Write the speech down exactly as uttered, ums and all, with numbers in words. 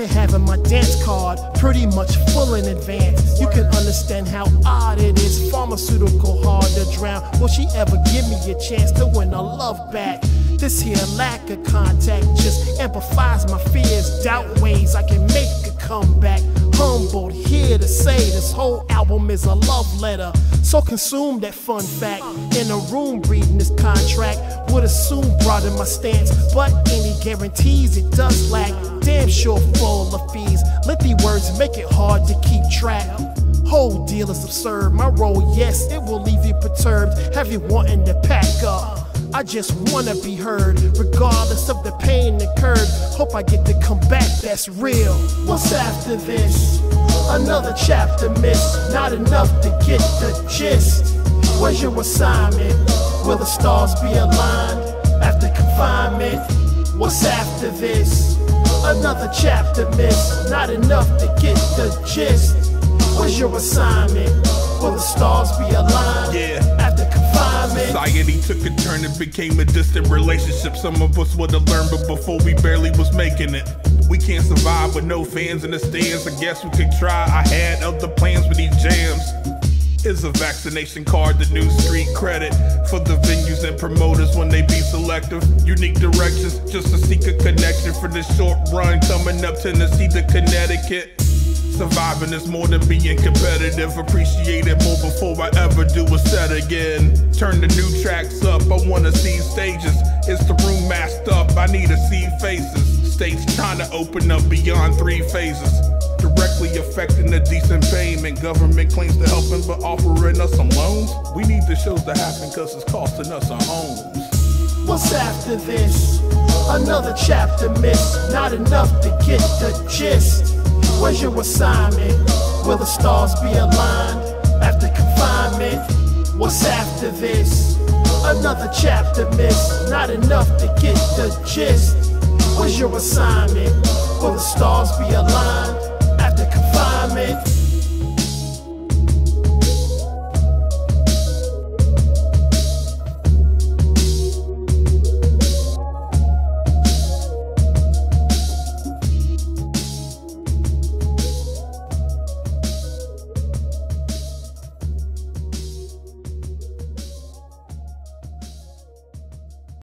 After having my dance card pretty much full in advance, you can understand how odd it is. Pharmaceutical hard to drown. Will she ever give me a chance to win her love back? This here lack of contact just amplifies my fears. Doubt ways I can make a comeback. Humbled here to say this whole album is a love letter. So consume that fun fact. In a room reading this contract would assume broaden my stance, but any guarantees it does lack. Damn sure full of fees. Lengthy words make it hard to keep track. Whole deal is absurd. My role, yes, it will leave you perturbed. Have you wanting to pack up? I just wanna be heard, regardless of the pain incurred. Hope I get to come back, that's real. What's after this? Another chapter missed. Not enough to get the gist. Where's your assignment? Will the stars be aligned after confinement? What's after this? Another chapter missed. Not enough to get the gist. Where's your assignment? Will the stars be aligned yeah. after confinement? Society took a turn and became a distant relationship. Some of us would have learned, but before we barely was making it. We can't survive with no fans in the stands. I guess we could try. I had other plans with these jams. Is a vaccination card the new street credit for the venues and promoters when they be selective? Unique directions just to seek a connection for this short run coming up Tennessee to Connecticut. Surviving is more than being competitive. Appreciate it more before I ever do a set again. Turn the new tracks up, I wanna see stages. Is the room masked up? I need to see faces. States trying to open up beyond three phases. Directly affecting the decent payment. Government claims to helping but offering us some loans. We need the shows to happen cause it's costing us our homes. What's after this? Another chapter missed. Not enough to get the gist. Where's your assignment? Will the stars be aligned after confinement? What's after this? Another chapter missed. Not enough to get the gist. Where's your assignment? Will the stars be aligned after confinement?